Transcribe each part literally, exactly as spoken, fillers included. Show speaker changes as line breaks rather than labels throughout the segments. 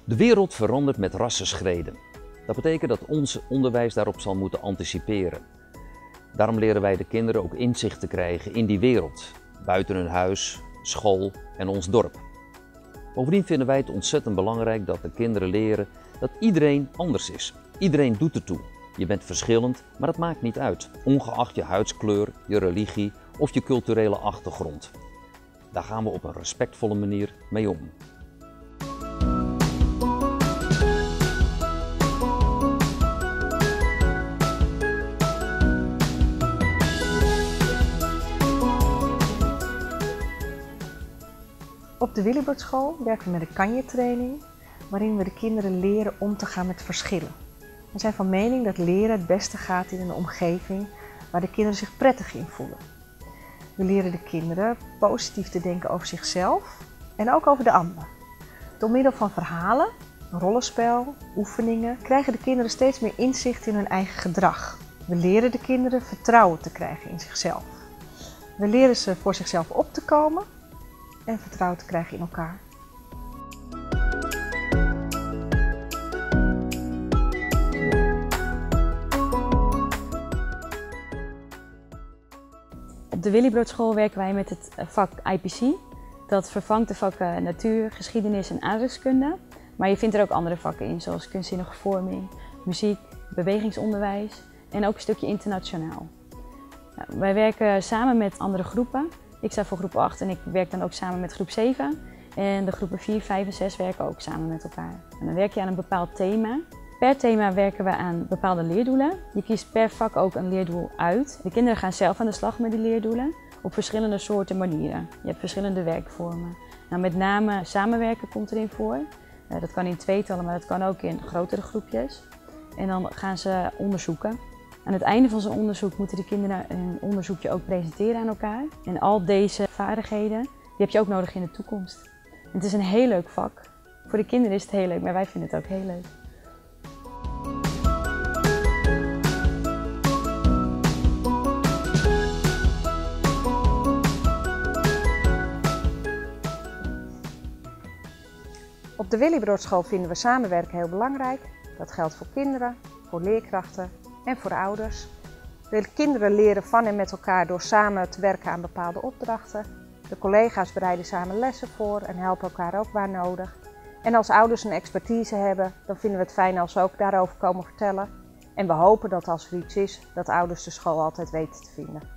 De wereld verandert met rassenschreden. Dat betekent dat ons onderwijs daarop zal moeten anticiperen. Daarom leren wij de kinderen ook inzicht te krijgen in die wereld, buiten hun huis, school en ons dorp. Bovendien vinden wij het ontzettend belangrijk dat de kinderen leren dat iedereen anders is. Iedereen doet ertoe. Je bent verschillend, maar dat maakt niet uit, ongeacht je huidskleur, je religie of je culturele achtergrond. Daar gaan we op een respectvolle manier mee om.
Op de Willibrordschool werken we met een Kanje-training, waarin we de kinderen leren om te gaan met verschillen. We zijn van mening dat leren het beste gaat in een omgeving waar de kinderen zich prettig in voelen. We leren de kinderen positief te denken over zichzelf en ook over de ander. Door middel van verhalen, rollenspel, oefeningen krijgen de kinderen steeds meer inzicht in hun eigen gedrag. We leren de kinderen vertrouwen te krijgen in zichzelf. We leren ze voor zichzelf op te komen en vertrouwen te krijgen in elkaar.
Op de Willibrordschool werken wij met het vak I P C. Dat vervangt de vakken natuur, geschiedenis en aardrijkskunde. Maar je vindt er ook andere vakken in, zoals kunstzinnige vorming, muziek, bewegingsonderwijs en ook een stukje internationaal. Nou, wij werken samen met andere groepen. Ik sta voor groep acht en ik werk dan ook samen met groep zeven. En de groepen vier, vijf en zes werken ook samen met elkaar. En dan werk je aan een bepaald thema. Per thema werken we aan bepaalde leerdoelen. Je kiest per vak ook een leerdoel uit. De kinderen gaan zelf aan de slag met die leerdoelen op verschillende soorten manieren. Je hebt verschillende werkvormen. Nou, met name samenwerken komt erin voor. Uh, dat kan in tweetallen, maar dat kan ook in grotere groepjes. En dan gaan ze onderzoeken. Aan het einde van zo'n onderzoek moeten de kinderen een onderzoekje ook presenteren aan elkaar. En al deze vaardigheden die heb je ook nodig in de toekomst. Het is een heel leuk vak. Voor de kinderen is het heel leuk, maar wij vinden het ook heel leuk.
Op de Willibrordschool vinden we samenwerken heel belangrijk. Dat geldt voor kinderen, voor leerkrachten en voor ouders. De kinderen leren van en met elkaar door samen te werken aan bepaalde opdrachten. De collega's bereiden samen lessen voor en helpen elkaar ook waar nodig. En als ouders een expertise hebben, dan vinden we het fijn als ze ook daarover komen vertellen. En we hopen dat als er iets is, dat ouders de school altijd weten te vinden.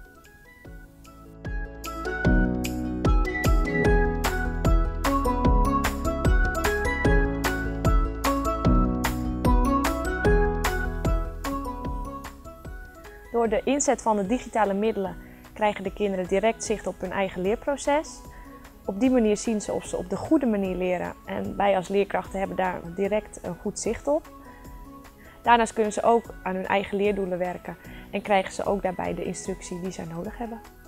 Door de inzet van de digitale middelen krijgen de kinderen direct zicht op hun eigen leerproces. Op die manier zien ze of ze op de goede manier leren en wij als leerkrachten hebben daar direct een goed zicht op. Daarnaast kunnen ze ook aan hun eigen leerdoelen werken en krijgen ze ook daarbij de instructie die zij nodig hebben.